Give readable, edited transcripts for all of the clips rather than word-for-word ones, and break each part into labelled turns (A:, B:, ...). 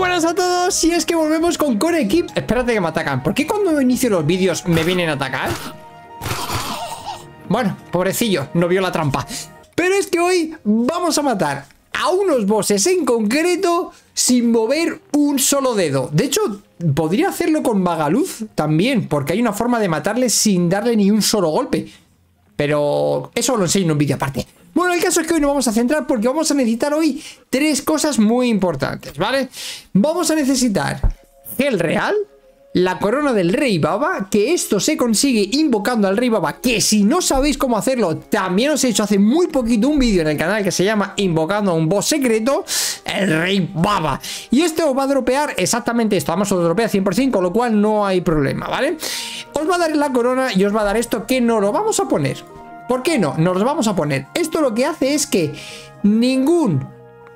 A: buenas a todos, si es que volvemos con Core Equip. Espérate que me atacan. ¿Por qué cuando inicio los vídeos me vienen a atacar? Bueno, pobrecillo, no vio la trampa. Pero es que hoy vamos a matar a unos bosses en concreto sin mover un solo dedo. De hecho, podría hacerlo con Magaluf también, porque hay una forma de matarles sin darle ni un solo golpe. Pero eso lo enseño en un vídeo aparte. Bueno, el caso es que hoy nos vamos a centrar porque vamos a necesitar hoy tres cosas muy importantes, ¿vale? Vamos a necesitar gel real, la corona del Rey Baba, que esto se consigue invocando al Rey Baba, que si no sabéis cómo hacerlo, también os he hecho hace muy poquito un vídeo en el canal que se llama Invocando a un boss secreto, el Rey Baba. Y esto os va a dropear exactamente esto, vamos a dropear 100%, con lo cual no hay problema, ¿vale? Os va a dar la corona y os va a dar esto que no lo vamos a poner. ¿Por qué no? Nos lo vamos a poner. Esto lo que hace es que ningún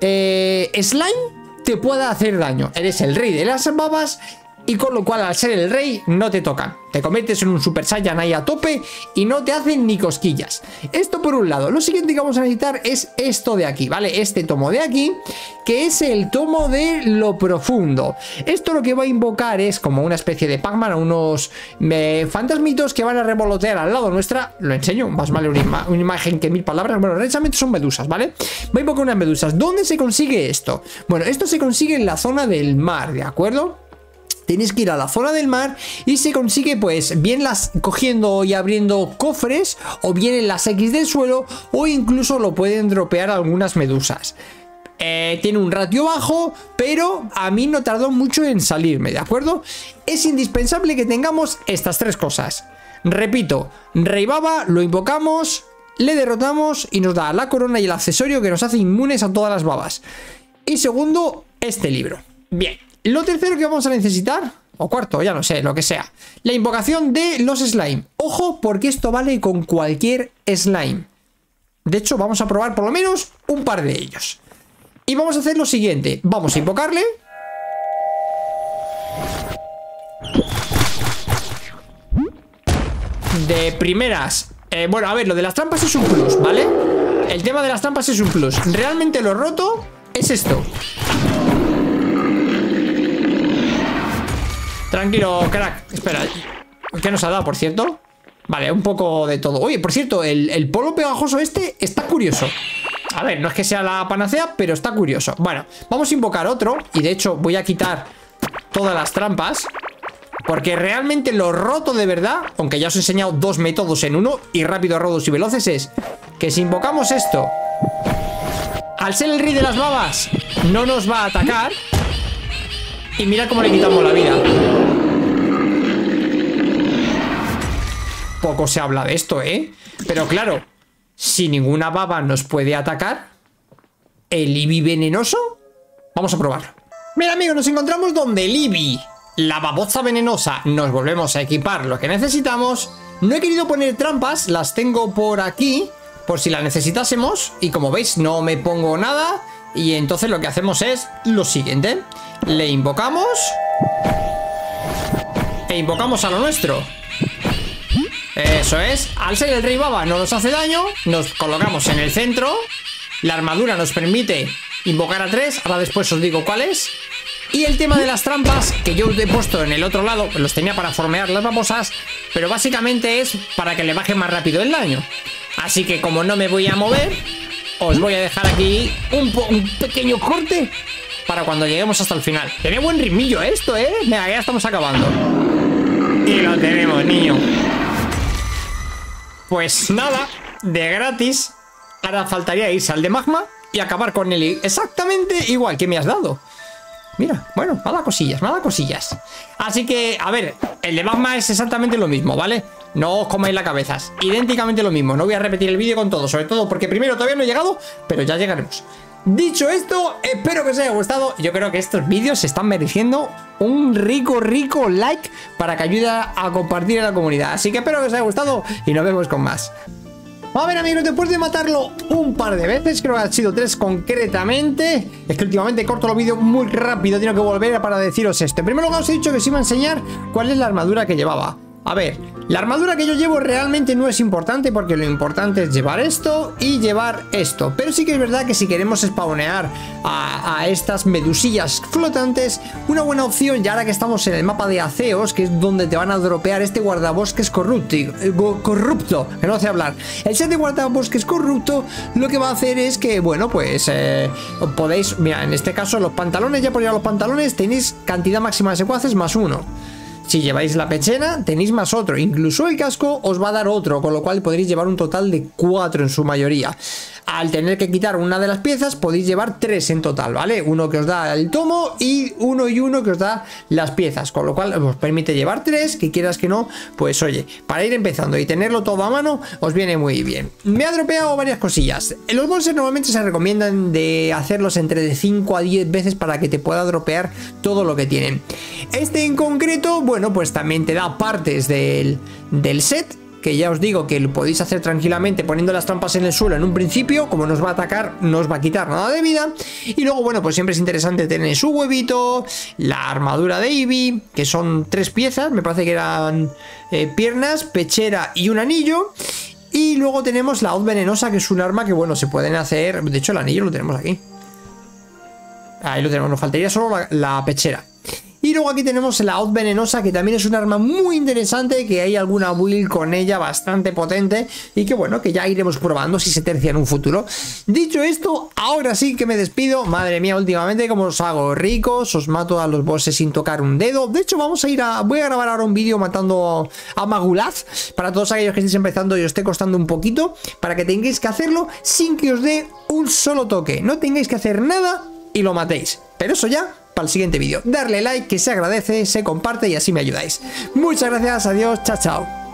A: slime te pueda hacer daño. Eres el rey de las babas y con lo cual al ser el rey no te tocan. Te conviertes en un Super Saiyan ahí a tope y no te hacen ni cosquillas. Esto por un lado. Lo siguiente que vamos a necesitar es esto de aquí, ¿vale? Este tomo de aquí, que es el tomo de lo profundo. Esto lo que va a invocar es como una especie de Pac-Man, a unos fantasmitos que van a revolotear al lado nuestra. Lo enseño, más vale una imagen que 1000 palabras. Bueno, realmente son medusas, ¿vale? Va a invocar unas medusas. ¿Dónde se consigue esto? Bueno, esto se consigue en la zona del mar, ¿de acuerdo? Tienes que ir a la zona del mar y se consigue pues bien cogiendo y abriendo cofres o bien en las X del suelo o incluso lo pueden dropear algunas medusas. Tiene un ratio bajo, pero a mí no tardó mucho en salirme, ¿de acuerdo? Es indispensable que tengamos estas tres cosas. Repito, Rey Baba lo invocamos, le derrotamos y nos da la corona y el accesorio que nos hace inmunes a todas las babas. Y segundo, este libro. Bien. Lo tercero que vamos a necesitar, o cuarto, ya no sé, lo que sea, la invocación de los slime. Ojo, porque esto vale con cualquier slime. De hecho, vamos a probar por lo menos un par de ellos. Y vamos a hacer lo siguiente. Vamos a invocarle. De primeras. Bueno, a ver, lo de las trampas es un plus, ¿vale? El tema de las trampas es un plus. Realmente lo roto es esto. Tranquilo, crack. Espera, ¿qué nos ha dado, por cierto? Vale, un poco de todo. Oye, por cierto, el polvo pegajoso este está curioso. A ver, no es que sea la panacea, pero está curioso. Bueno, vamos a invocar otro. Y de hecho voy a quitar todas las trampas, porque realmente lo roto de verdad, aunque ya os he enseñado dos métodos en uno, y rápido, rudos y veloces, es que si invocamos esto, al ser el rey de las babas, no nos va a atacar. Y mira cómo le quitamos la vida. Poco se habla de esto, ¿eh? Pero claro, si ninguna baba nos puede atacar, ¿el Eevee venenoso? Vamos a probarlo. Mira, amigos, nos encontramos donde el Eevee, la babosa venenosa, nos volvemos a equipar lo que necesitamos. No he querido poner trampas, las tengo por aquí, por si las necesitásemos. Y como veis, no me pongo nada. Y entonces lo que hacemos es lo siguiente. Le invocamos e invocamos a lo nuestro. Eso es. Al ser el Rey Baba no nos hace daño. Nos colocamos en el centro. La armadura nos permite invocar a 3. Ahora después os digo cuál es. Y el tema de las trampas, que yo he puesto en el otro lado, los tenía para formear las babosas, pero básicamente es para que le baje más rápido el daño. Así que como no me voy a mover, os voy a dejar aquí un pequeño corte para cuando lleguemos hasta el final. Tiene buen ritmillo esto, ¿eh? Venga, ya estamos acabando. Y lo tenemos, niño. Pues nada, de gratis. Ahora faltaría irse al de magma y acabar con él exactamente igual que me has dado. Mira, bueno, me ha dado cosillas, me ha dado cosillas. Así que, a ver, el de magma es exactamente lo mismo, ¿vale? No os comáis la cabeza, es idénticamente lo mismo. No voy a repetir el vídeo con todo, sobre todo porque primero todavía no he llegado, pero ya llegaremos. Dicho esto, espero que os haya gustado. Yo creo que estos vídeos se están mereciendo un rico like para que ayude a compartir en la comunidad. Así que espero que os haya gustado y nos vemos con más. A ver, amigos, después de matarlo un par de veces, creo que han sido 3 concretamente. Es que últimamente corto los vídeos muy rápido, tengo que volver para deciros esto. En primer lugar os he dicho que os iba a enseñar cuál es la armadura que llevaba. A ver, la armadura que yo llevo realmente no es importante porque lo importante es llevar esto y llevar esto. Pero sí que es verdad que si queremos spawnear a estas medusillas flotantes, una buena opción, ya ahora que estamos en el mapa de Aceos, que es donde te van a dropear este guardabosques corrupto, que no sé hablar. El set de guardabosques corrupto lo que va a hacer es que, bueno, pues podéis, mira, en este caso los pantalones, ya por llevar los pantalones tenéis cantidad máxima de secuaces más 1. Si lleváis la pechera, tenéis más otro. Incluso el casco os va a dar otro, con lo cual podréis llevar un total de 4 en su mayoría. Al tener que quitar una de las piezas, podéis llevar 3 en total, ¿vale? Uno que os da el tomo y uno que os da las piezas. Con lo cual os permite llevar 3, que quieras que no, pues oye, para ir empezando y tenerlo todo a mano, os viene muy bien. Me ha dropeado varias cosillas. Los bolsos normalmente se recomiendan de hacerlos entre de 5 a 10 veces para que te pueda dropear todo lo que tienen. Este en concreto, bueno, pues también te da partes del set, que ya os digo que lo podéis hacer tranquilamente poniendo las trampas en el suelo en un principio. Como nos va a atacar, no os va a quitar nada de vida. Y luego, bueno, pues siempre es interesante tener su huevito, la armadura de Eevee, que son 3 piezas, me parece que eran piernas, pechera y un anillo. Y luego tenemos la hoz venenosa, que es un arma que, bueno, se pueden hacer. De hecho, el anillo lo tenemos aquí. Ahí lo tenemos, nos faltaría solo la pechera. Y luego aquí tenemos la hoz venenosa, que también es un arma muy interesante, que hay alguna build con ella bastante potente y que bueno, que ya iremos probando si se tercia en un futuro. Dicho esto, ahora sí que me despido. Madre mía, últimamente como os hago ricos, os mato a los bosses sin tocar un dedo. De hecho voy a grabar ahora un vídeo matando a Magulaz, para todos aquellos que estéis empezando y os esté costando un poquito, para que tengáis que hacerlo sin que os dé un solo toque. No tengáis que hacer nada y lo matéis. Pero eso ya para el siguiente vídeo. Darle like, que se agradece, se comparte y así me ayudáis. Muchas gracias, adiós, chao, chao.